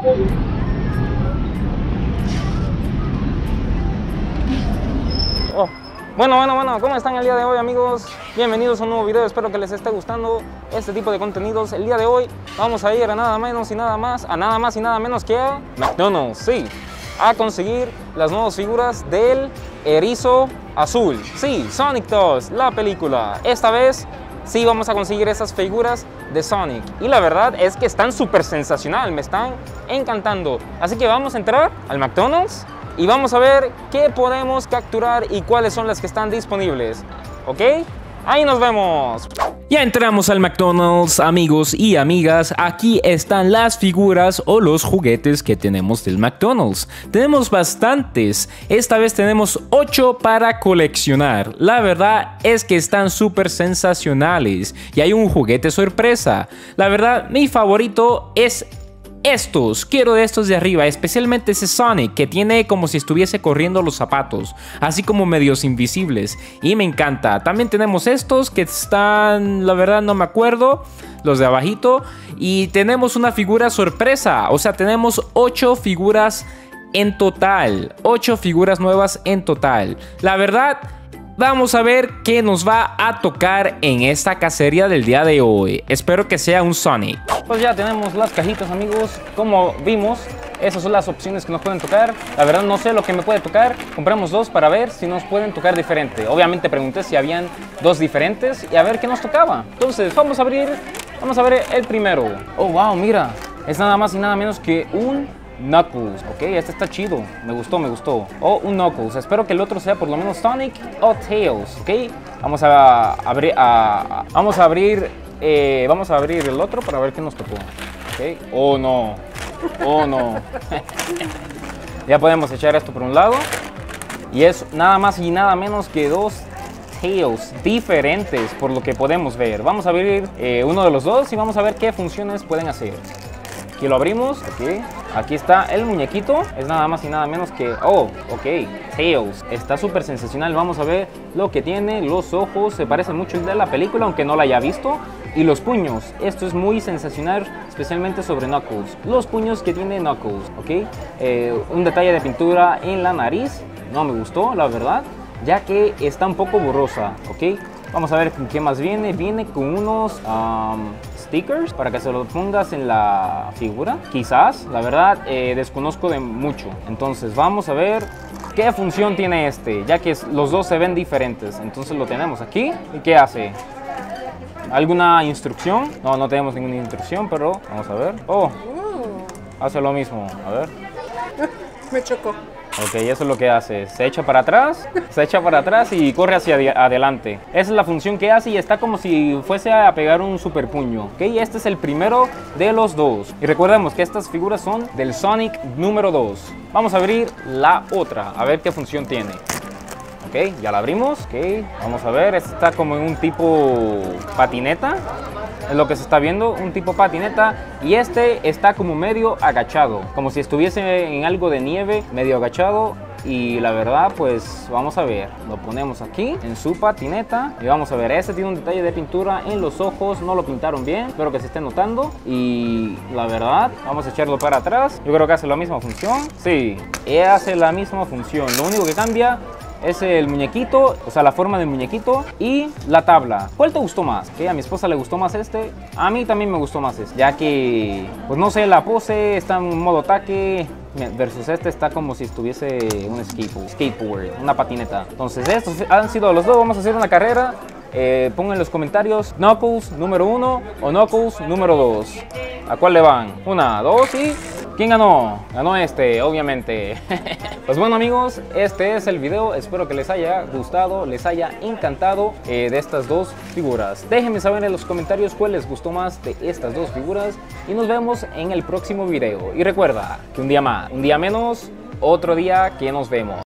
Oh. Bueno, ¿cómo están el día de hoy, amigos? Bienvenidos a un nuevo video, espero que les esté gustando este tipo de contenidos. El día de hoy vamos a ir a nada más y nada menos que a McDonald's, sí, a conseguir las nuevas figuras del erizo azul. Sí, Sonic 2, la película. Esta vez sí vamos a conseguir esas figuras de Sonic. Y la verdad es que están súper sensacional, me están encantando. Así que vamos a entrar al McDonald's y vamos a ver qué podemos capturar y cuáles son las que están disponibles. ¿Ok? Ahí nos vemos. Ya entramos al McDonald's, amigos y amigas. Aquí están las figuras o los juguetes que tenemos del McDonald's. Tenemos bastantes. Esta vez tenemos 8 para coleccionar. La verdad es que están súper sensacionales. Y hay un juguete sorpresa. La verdad, mi favorito es estos. Quiero de estos de arriba, especialmente ese Sonic que tiene como si estuviese corriendo los zapatos, así como medios invisibles, y me encanta. También tenemos estos que están, la verdad no me acuerdo, los de abajito, y tenemos una figura sorpresa, o sea, tenemos 8 figuras en total, 8 figuras nuevas en total. La verdad, vamos a ver qué nos va a tocar en esta cacería del día de hoy. Espero que sea un Sonic. Pues ya tenemos las cajitas, amigos. Como vimos, esas son las opciones que nos pueden tocar. La verdad no sé lo que me puede tocar. Compramos dos para ver si nos pueden tocar diferente. Obviamente pregunté si habían dos diferentes y a ver qué nos tocaba. Entonces vamos a ver el primero. Oh, wow, mira. Es nada más y nada menos que un Knuckles, ok, este está chido, me gustó. O un Knuckles, espero que el otro sea por lo menos Sonic o Tails, ok. Vamos a abrir el otro para ver qué nos tocó, ok. Oh no. Ya podemos echar esto por un lado. Y es nada más y nada menos que dos Tails diferentes por lo que podemos ver. Vamos a abrir uno de los dos y vamos a ver qué funciones pueden hacer. Aquí lo abrimos, ok. Aquí está el muñequito, es nada más y nada menos que, oh, ok, Tails. Está súper sensacional, vamos a ver lo que tiene, los ojos, se parece mucho al de la película, aunque no la haya visto. Y los puños, esto es muy sensacional, especialmente sobre Knuckles. Los puños que tiene Knuckles, ok. Un detalle de pintura en la nariz, no me gustó, la verdad, ya que está un poco borrosa, ok. Vamos a ver con qué más viene, viene con unos stickers para que se los pongas en la figura, quizás, la verdad desconozco de mucho. Entonces vamos a ver qué función tiene este, ya que los dos se ven diferentes. Entonces lo tenemos aquí. ¿Y qué hace? ¿Alguna instrucción? No tenemos ninguna instrucción, pero vamos a ver. Oh, hace lo mismo, a ver. Me chocó. Ok, eso es lo que hace, se echa para atrás y corre hacia adelante. Esa es la función que hace y está como si fuese a pegar un super puño. Ok, este es el primero de los dos. Y recordemos que estas figuras son del Sonic número 2. Vamos a abrir la otra, a ver qué función tiene. Ok, ya la abrimos. Ok, vamos a ver, este está como en un tipo patineta. Es lo que se está viendo, un tipo patineta, y este está como medio agachado, como si estuviese en algo de nieve, medio agachado. Y la verdad, pues vamos a ver, lo ponemos aquí en su patineta y vamos a ver, este tiene un detalle de pintura en los ojos, no lo pintaron bien, espero que se esté notando. Y la verdad, vamos a echarlo para atrás, yo creo que hace la misma función. Sí, hace la misma función, lo único que cambia es el muñequito, o sea, la forma del muñequito y la tabla. ¿Cuál te gustó más? ¿Que a mi esposa le gustó más este? A mí también me gustó más este, ya que, pues no sé, la pose está en modo ataque versus este está como si estuviese un skateboard, una patineta. Entonces estos han sido los dos, vamos a hacer una carrera. Pongan en los comentarios Knuckles número 1 o Knuckles número 2. ¿A cuál le van? 1, 2 y... ¿quién ganó? Ganó este, obviamente. Pues bueno, amigos, este es el video. Espero que les haya gustado, les haya encantado de estas dos figuras. Déjenme saber en los comentarios cuál les gustó más de estas dos figuras. Y nos vemos en el próximo video. Y recuerda que un día más, un día menos, otro día que nos vemos.